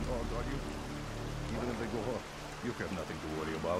Oh, got you. Even if they go off, you have nothing to worry about.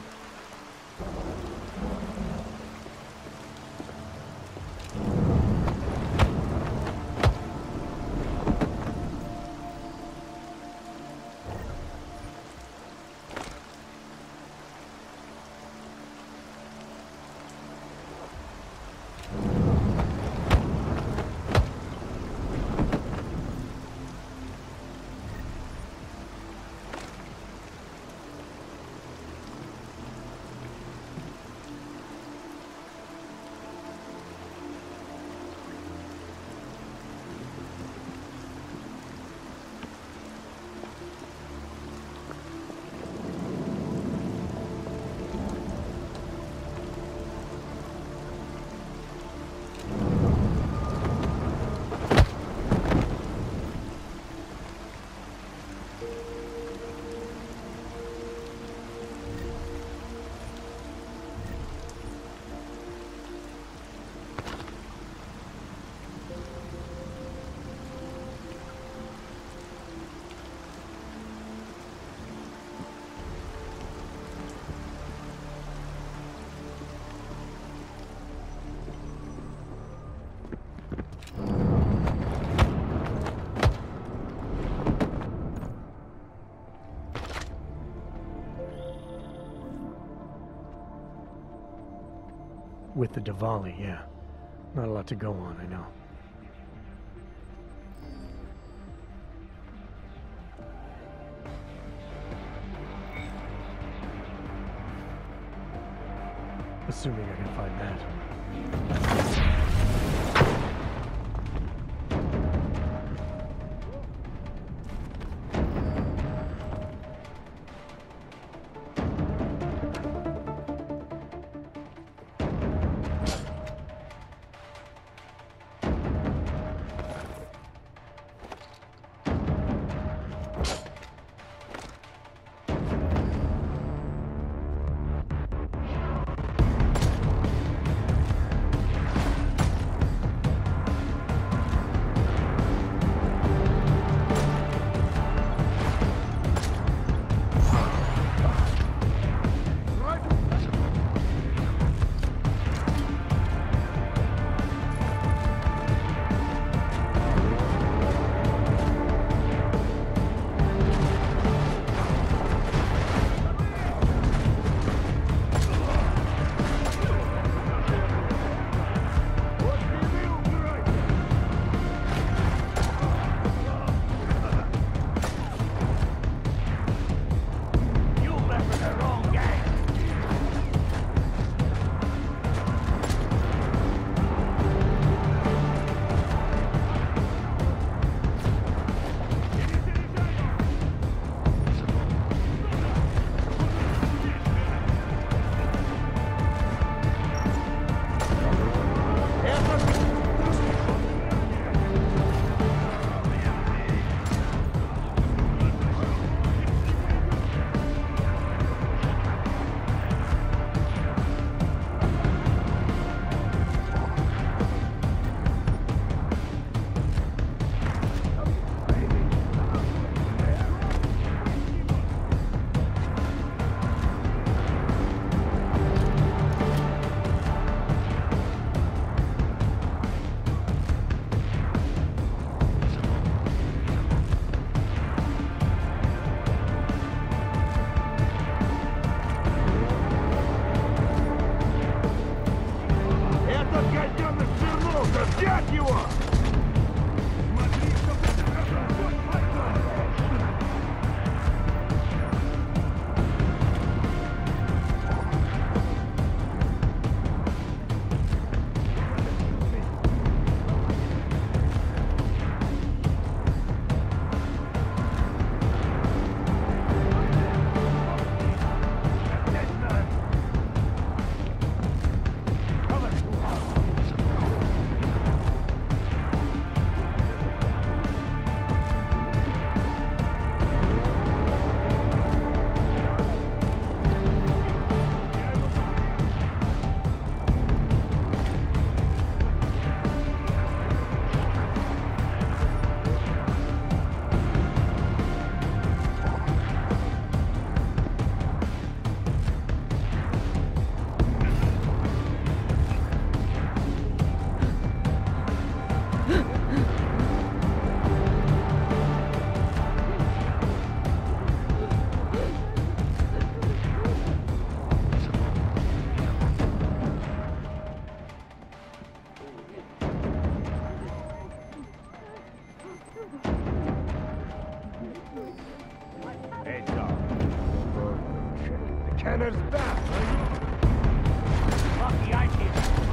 With the Diwali, yeah. Not a lot to go on, I know. Assuming I can find that. Tanner's back! Lucky I did.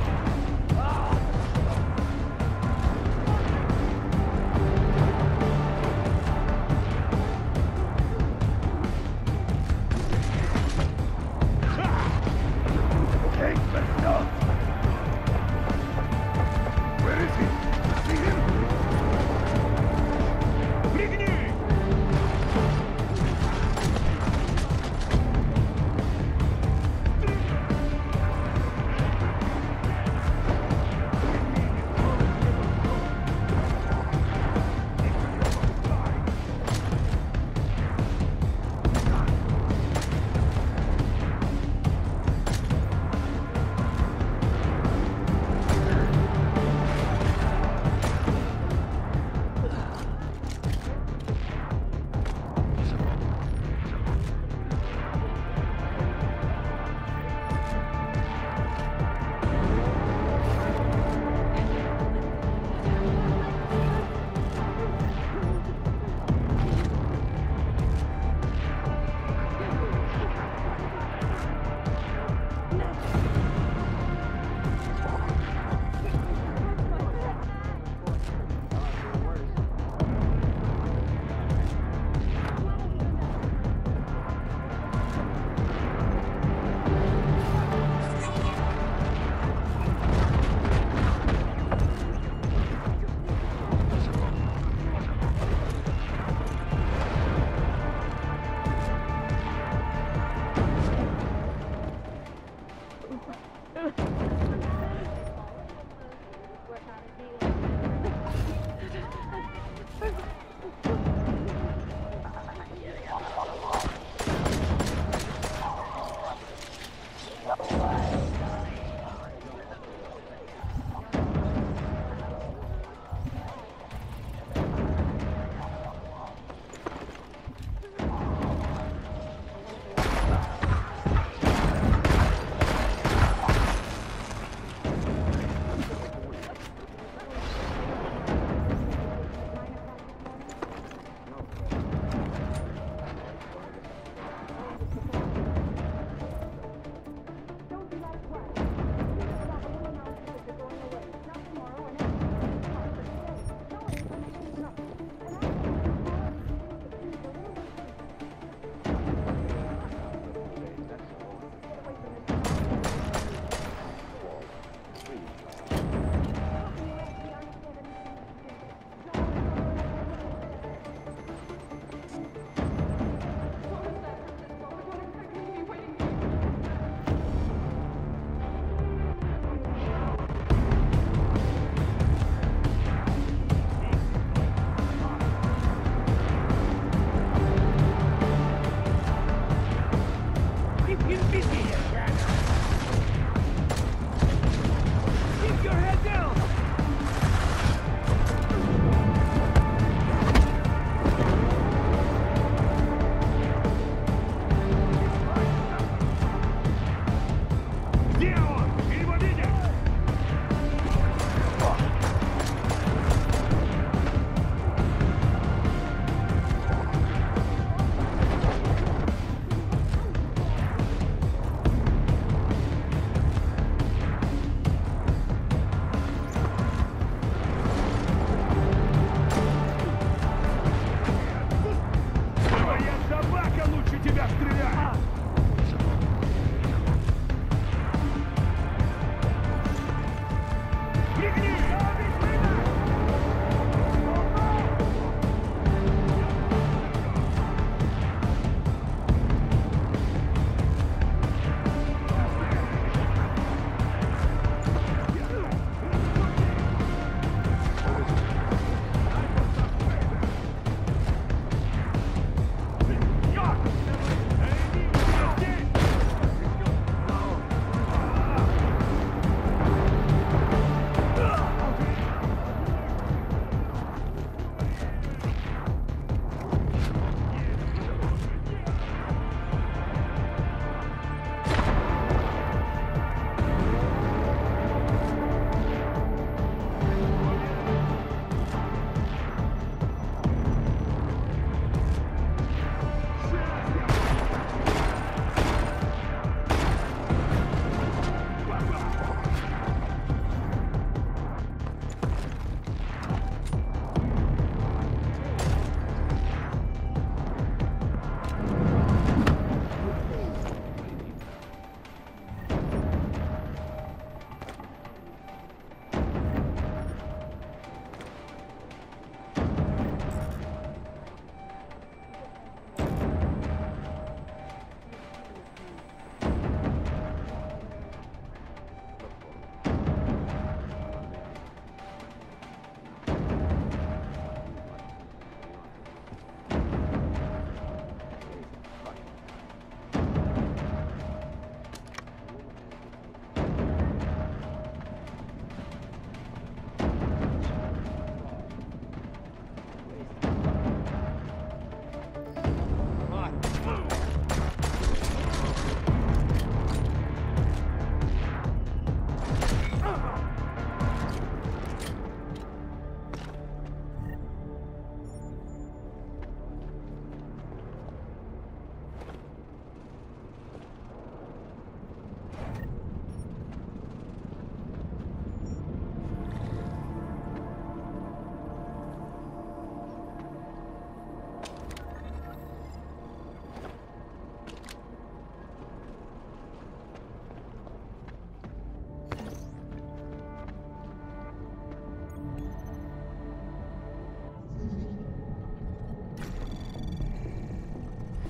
Take the stuff! Where is he? See him? Пригни!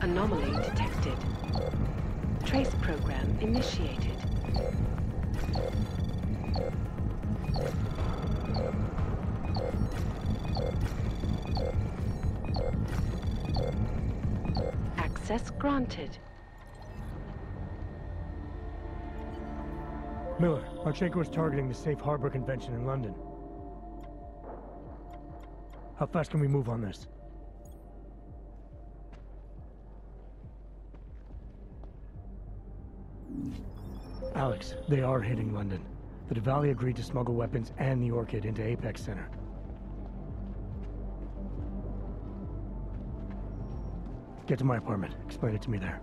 Anomaly detected. Trace program initiated. Access granted. Miller, Marchenko is targeting the Safe Harbor Convention in London. How fast can we move on this? Alex, they are hitting London. The Diwali agreed to smuggle weapons and the Orchid into Apex Center. Get to my apartment. Explain it to me there.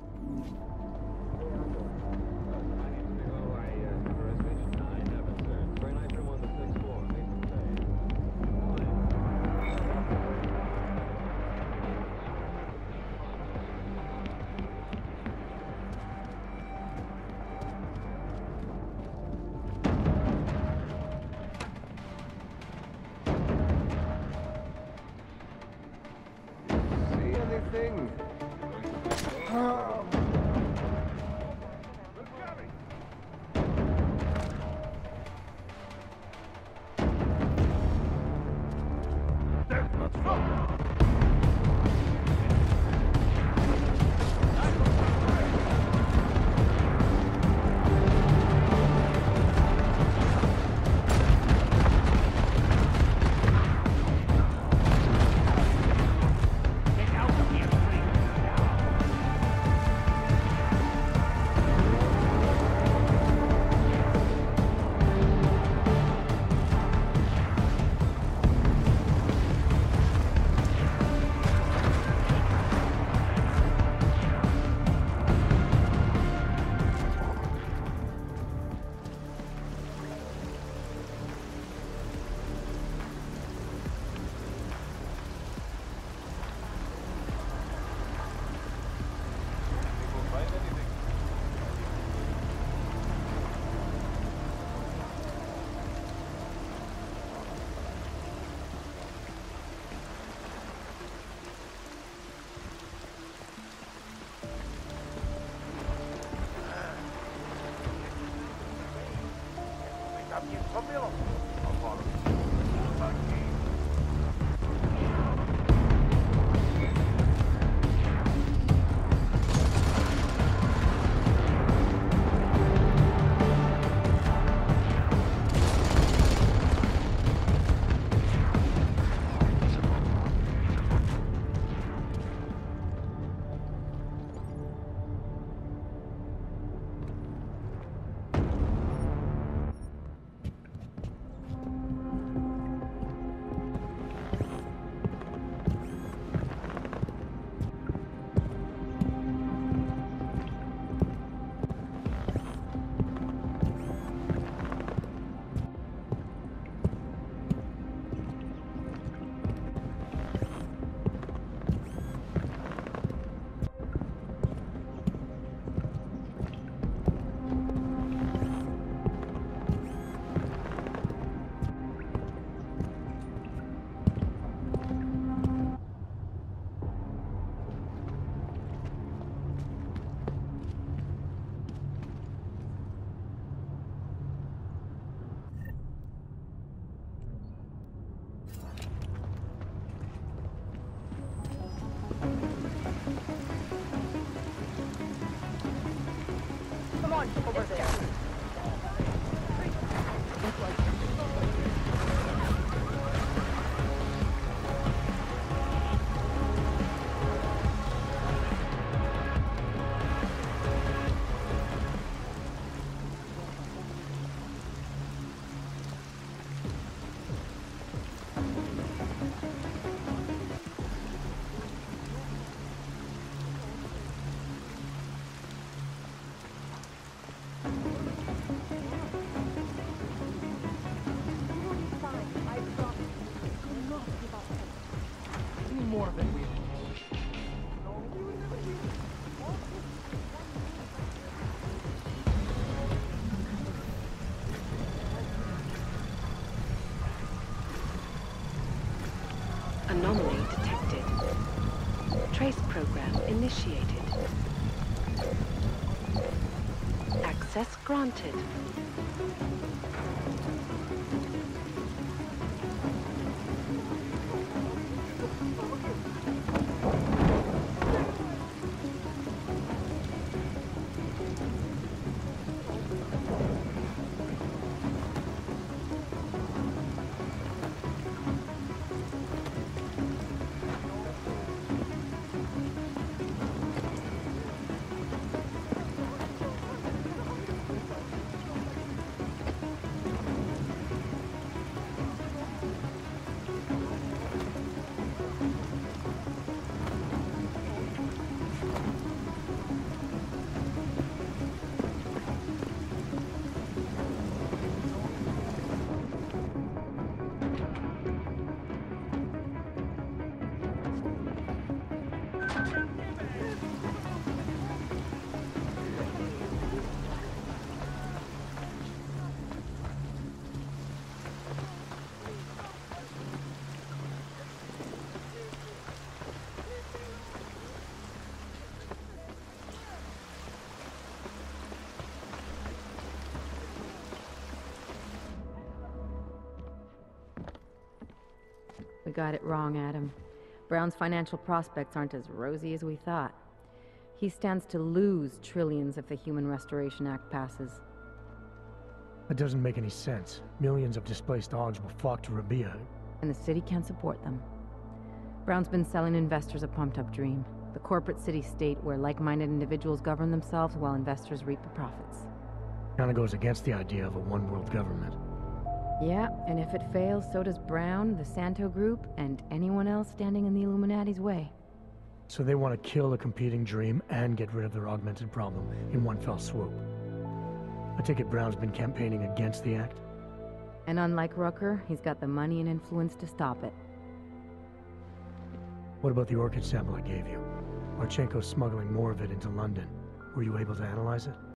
Over there. program initiated. Access granted. We got it wrong, Adam. Brown's financial prospects aren't as rosy as we thought. He stands to lose trillions if the Human Restoration Act passes. That doesn't make any sense. Millions of displaced Augs will flock to Rabia. And the city can't support them. Brown's been selling investors a pumped-up dream. The corporate city-state where like-minded individuals govern themselves while investors reap the profits. Kinda goes against the idea of a one-world government. Yeah, and if it fails, so does Brown, the Santo Group, and anyone else standing in the Illuminati's way. So they want to kill the competing dream and get rid of their augmented problem in one fell swoop. I take it Brown's been campaigning against the act? And unlike Rucker, he's got the money and influence to stop it. What about the orchid sample I gave you? Marchenko's smuggling more of it into London. Were you able to analyze it?